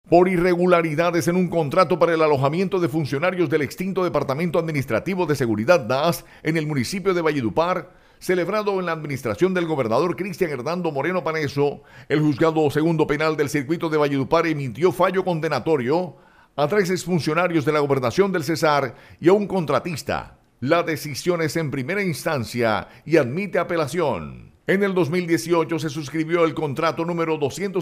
por irregularidades en un contrato para el alojamiento de funcionarios del extinto Departamento Administrativo de Seguridad DAS en el municipio de Valledupar, celebrado en la administración del gobernador Cristian Hernando Moreno Paneso. El juzgado segundo penal del circuito de Valledupar emitió fallo condenatorio a 3 exfuncionarios de la gobernación del Cesar y a un contratista. La decisión es en primera instancia y admite apelación. En el 2018 se suscribió el contrato número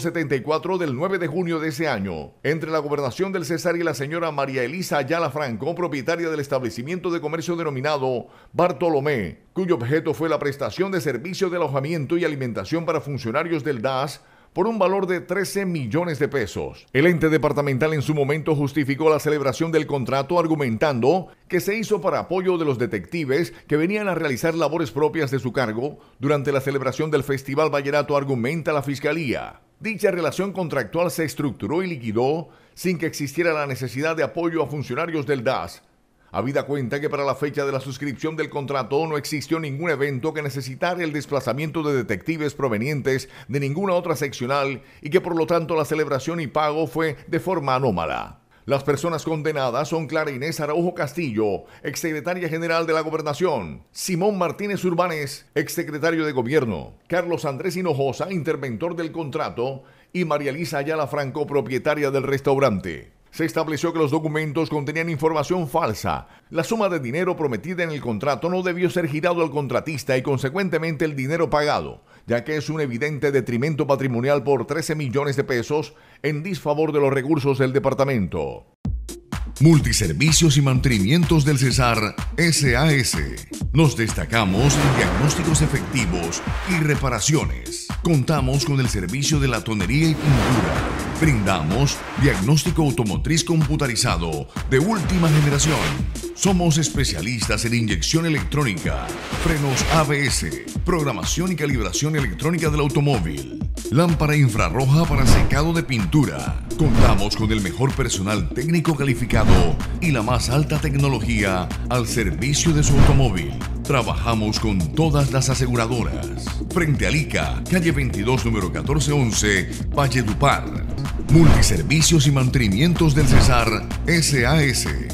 274 del 9 de junio de ese año entre la Gobernación del Cesar y la señora María Elisa Ayala Franco, propietaria del establecimiento de comercio denominado Bartolomé, cuyo objeto fue la prestación de servicio de alojamiento y alimentación para funcionarios del DAS por un valor de 13 millones de pesos. El ente departamental en su momento justificó la celebración del contrato argumentando que se hizo para apoyo de los detectives que venían a realizar labores propias de su cargo durante la celebración del Festival Vallenato, argumenta la Fiscalía. Dicha relación contractual se estructuró y liquidó sin que existiera la necesidad de apoyo a funcionarios del DAS. Habida cuenta que para la fecha de la suscripción del contrato no existió ningún evento que necesitara el desplazamiento de detectives provenientes de ninguna otra seccional y que por lo tanto la celebración y pago fue de forma anómala. Las personas condenadas son Clara Inés Araujo Castillo, exsecretaria general de la Gobernación; Simón Martínez Urbanes, exsecretario de Gobierno; Carlos Andrés Hinojosa, interventor del contrato; y María Elisa Ayala Franco, propietaria del restaurante. Se estableció que los documentos contenían información falsa. La suma de dinero prometida en el contrato no debió ser girado al contratista y consecuentemente el dinero pagado, ya que es un evidente detrimento patrimonial por 13 millones de pesos en disfavor de los recursos del departamento. Multiservicios y mantenimientos del Cesar SAS. Nos destacamos en diagnósticos efectivos y reparaciones. Contamos con el servicio de latonería y pintura. Brindamos diagnóstico automotriz computarizado de última generación. Somos especialistas en inyección electrónica, frenos ABS, programación y calibración electrónica del automóvil, lámpara infrarroja para secado de pintura. Contamos con el mejor personal técnico calificado y la más alta tecnología al servicio de su automóvil. Trabajamos con todas las aseguradoras. Frente a ICA, calle 22, número 1411, Valledupar. Multiservicios y mantenimientos del Cesar SAS.